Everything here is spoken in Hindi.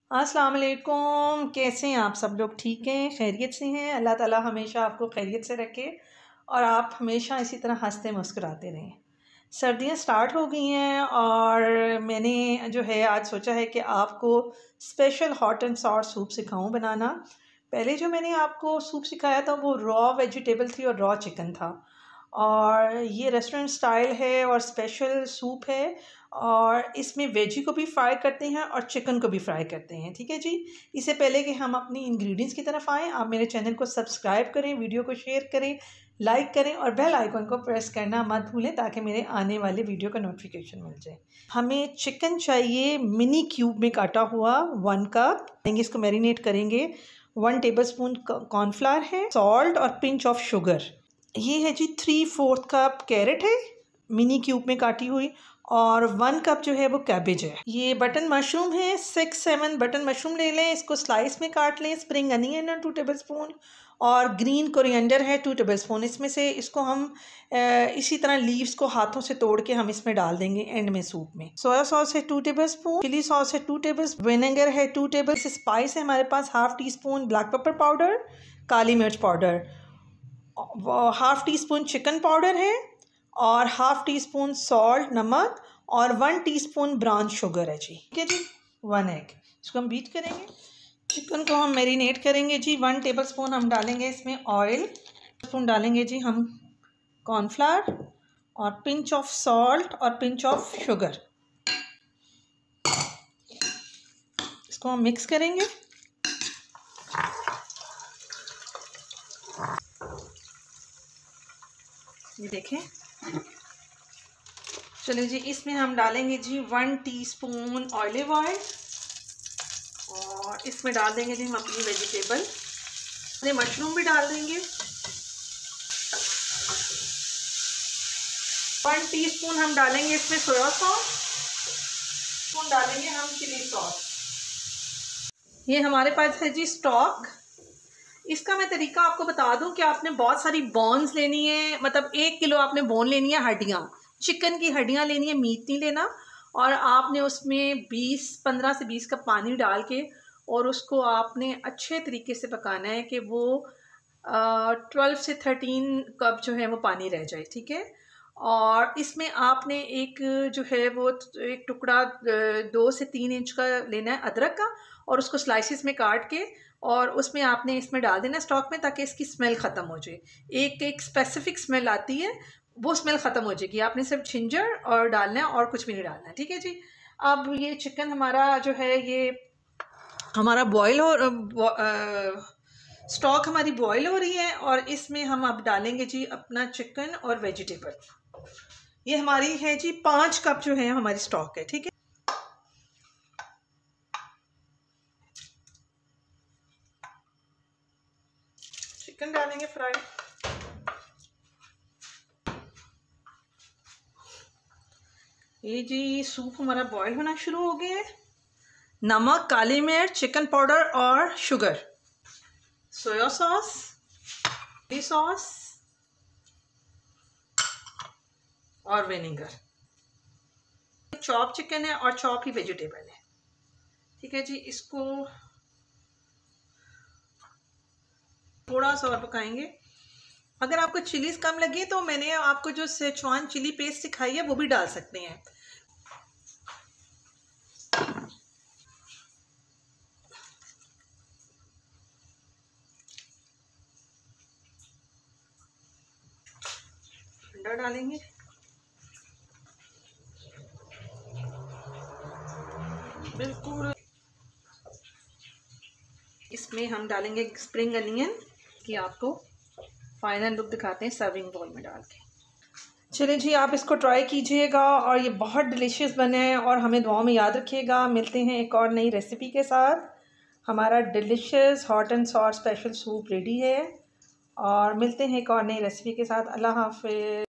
अस्सलाम वालेकुम। कैसे हैं आप सब लोग? ठीक हैं, खैरियत से हैं? अल्लाह ताला हमेशा आपको खैरियत से रखे और आप हमेशा इसी तरह हंसते मुस्कुराते रहें। सर्दियां स्टार्ट हो गई हैं और मैंने जो है आज सोचा है कि आपको special hot and sour soup सिखाऊं बनाना। पहले जो मैंने आपको सूप सिखाया था वो रॉ वेजिटेबल थी और रॉ चिकन था, और ये रेस्टोरेंट स्टाइल है और स्पेशल सूप है, और इसमें वेजी को भी फ्राई करते हैं और चिकन को भी फ्राई करते हैं। ठीक है जी। इससे पहले कि हम अपनी इंग्रेडिएंट्स की तरफ आएँ, आप मेरे चैनल को सब्सक्राइब करें, वीडियो को शेयर करें, लाइक करें और बेल आइकन को प्रेस करना मत भूलें ताकि मेरे आने वाले वीडियो का नोटिफिकेशन मिल जाए। हमें चिकन चाहिए मिनी क्यूब में काटा हुआ 1 कप। इसको मैरिनेट करेंगे। 1 टेबलस्पून कॉर्नफ्लावर है, सॉल्ट और पिंच ऑफ शुगर। ये है जी 3/4 कप कैरेट है मिनी क्यूब में काटी हुई, और 1 कप जो है वो कैबेज है। ये बटन मशरूम है, 6-7 बटन मशरूम ले लें, इसको स्लाइस में काट लें। स्प्रिंग अनियन है 2 टेबलस्पून, और ग्रीन कोरिएंडर है 2 टेबलस्पून। इसमें से इसको हम इसी तरह लीव्स को हाथों से तोड़ के हम इसमें डाल देंगे एंड में सूप में। सोया सॉस है 2 टेबलस्पून, चिली सॉस है 2 टेबलस्पून, विनेगर है 2 टेबल। स्पाइस है हमारे पास 1/2 टीस्पून ब्लैक पेपर पाउडर, काली मिर्च पाउडर, 1/2 टीस्पून चिकन पाउडर है, और 1/2 टीस्पून सॉल्ट नमक, और 1 टीस्पून ब्राउन शुगर है जी। ठीक है जी। 1 एग। इसको हम बीट करेंगे। चिकन को हम मैरिनेट करेंगे जी। 1 टेबलस्पून हम डालेंगे इसमें ऑयल, स्पून डालेंगे जी हम कॉर्नफ्लावर, और पिंच ऑफ सॉल्ट और पिंच ऑफ शुगर। इसको हम मिक्स करेंगे। ये देखें। चलिए जी, इसमें हम डालेंगे जी 1 टीस्पून ऑलिव ऑयल, और इसमें डाल देंगे जी हम अपनी वेजिटेबल, अपने मशरूम भी डाल देंगे। 1 टीस्पून हम डालेंगे इसमें सोया सॉस, स्पून डालेंगे हम चिली सॉस। ये हमारे पास है जी स्टॉक। इसका मैं तरीका आपको बता दूं कि आपने बहुत सारी बोन्स लेनी है, मतलब 1 किलो आपने बोन लेनी है, हड्डियाँ, चिकन की हड्डियाँ लेनी है, मीट नहीं लेना। और आपने उसमें 15 से 20 कप पानी डाल के और उसको आपने अच्छे तरीके से पकाना है कि वो 12 से 13 कप जो है वो पानी रह जाए। ठीक है। और इसमें आपने एक जो है वो एक टुकड़ा 2 से 3 इंच का लेना है अदरक का, और उसको स्लाइसिस में काट के और उसमें आपने इसमें डाल देना स्टॉक में, ताकि इसकी स्मेल ख़त्म हो जाए। एक स्पेसिफिक स्मेल आती है, वो स्मेल ख़त्म हो जाएगी। आपने सिर्फ जिंजर और डालना है और कुछ भी नहीं डालना है। ठीक है जी। अब ये चिकन हमारा जो है ये हमारा बॉयल हो, स्टॉक हमारी बॉयल हो रही है, और इसमें हम अब डालेंगे जी अपना चिकन और वेजिटेबल। ये हमारी है जी 5 कप जो है हमारी स्टॉक है। ठीक है। चिकन डालेंगे फ्राई। ये जी सूप हमारा बॉईल होना शुरू हो गया है। नमक, काली मिर्च, चिकन पाउडर और sugar, soya sauce, chilli sauce और विनेगर। चॉप चिकन है और चॉप ही वेजिटेबल है। ठीक है जी। इसको थोड़ा सा और पकाएंगे। अगर आपको चिलीज कम लगे तो मैंने आपको जो सेचुआन चिली पेस्ट सिखाई है वो भी डाल सकते हैं। अंडा डालेंगे। बिल्कुल। इसमें हम डालेंगे स्प्रिंग अनियन कि आपको फाइनल लुक दिखाते हैं सर्विंग बाउल में डाल के। चलिए जी, आप इसको ट्राई कीजिएगा और ये बहुत डिलीशियस बने हैं, और हमें दुआओं में याद रखिएगा। मिलते हैं एक और नई रेसिपी के साथ। हमारा delicious hot and sour special soup ready है, और मिलते हैं एक और नई रेसिपी के साथ। अल्लाह हाफ़िज़।